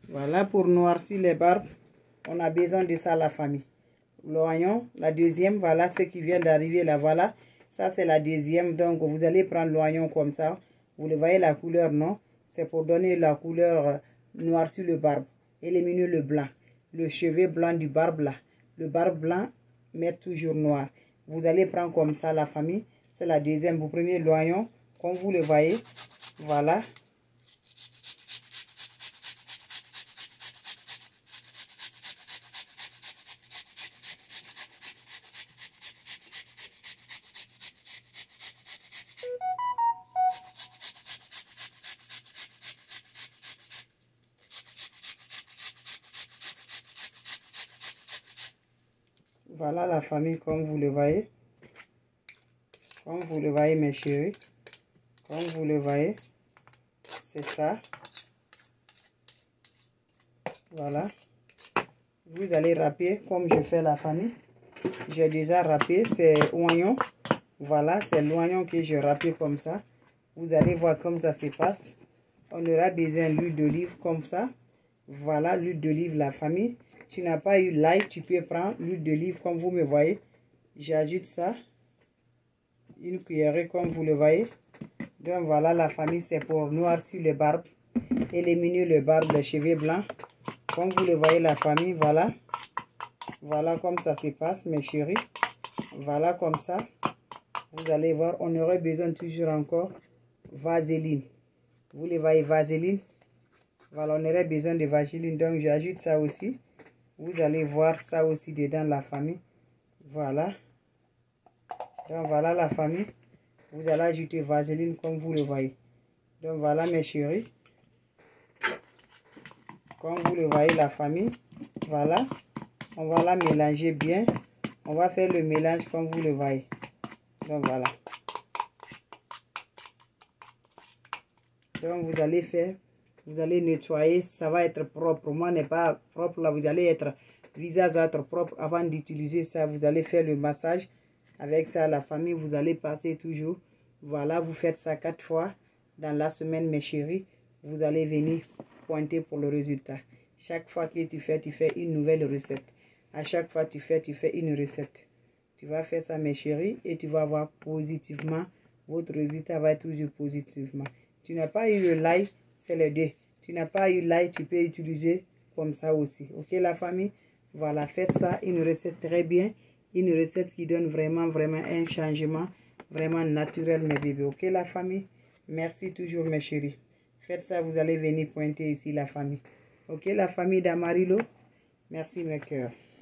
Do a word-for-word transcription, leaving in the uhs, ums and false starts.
Voilà, pour noircir les barbes, on a besoin de ça, la famille. L'oignon, la deuxième, voilà ce qui vient d'arriver là, voilà. Ça, c'est la deuxième. Donc, vous allez prendre l'oignon comme ça. Vous le voyez, la couleur, non? C'est pour donner la couleur euh, noire sur le barbe. Éliminer le blanc. Le cheveu blanc du barbe là. Le barbe blanc, mettre toujours noir. Vous allez prendre comme ça, la famille. C'est la deuxième. Vous prenez l'oignon, comme vous le voyez. Voilà. Voilà la famille, comme vous le voyez. Comme vous le voyez, mes chéris. Comme vous le voyez. C'est ça. Voilà. Vous allez râper comme je fais, la famille. J'ai déjà râpé. C'est oignon. Voilà, c'est l'oignon que je râpe comme ça. Vous allez voir comme ça se passe. On aura besoin d'huile d'olive comme ça. Voilà l'huile d'olive, la famille. Tu n'as pas eu l'ail, tu peux prendre l'huile d'olive comme vous me voyez. J'ajoute ça. Une cuillerée comme vous le voyez. Donc voilà la famille, c'est pour noircir les barbes. Éliminer le barbe, les cheveux blancs. Comme vous le voyez la famille, voilà. Voilà comme ça se passe mes chéris. Voilà comme ça. Vous allez voir, on aurait besoin toujours encore vaseline. Vous les voyez, vaseline. Voilà, on aurait besoin de vaseline. Donc j'ajoute ça aussi. Vous allez voir ça aussi dedans la famille. Voilà. Donc voilà la famille. Vous allez ajouter vaseline comme vous le voyez. Donc voilà mes chéris. Comme vous le voyez la famille. Voilà. On va la mélanger bien. On va faire le mélange comme vous le voyez. Donc voilà. Donc vous allez faire. Vous allez nettoyer. Ça va être propre. Moi n'est pas propre là. Vous allez être. Visage va être propre avant d'utiliser ça. Vous allez faire le massage. Avec ça la famille. Vous allez passer toujours. Voilà. Vous faites ça quatre fois. Dans la semaine mes chéris. Vous allez venir pointer pour le résultat. Chaque fois que tu fais, tu fais une nouvelle recette. À chaque fois tu fais, tu fais une recette. Tu vas faire ça mes chéris et tu vas voir positivement. Votre résultat va être toujours positivement. Tu n'as pas eu le l'ail, c'est les deux. Tu n'as pas eu l'ail, tu peux utiliser comme ça aussi. Ok la famille? Voilà, faites ça, une recette très bien. Une recette qui donne vraiment, vraiment un changement. Vraiment naturel mes bébés. Ok la famille? Merci toujours mes chéris. Faites ça, vous allez venir pointer ici la famille. Ok la famille d'Amarillo? Merci mes cœurs.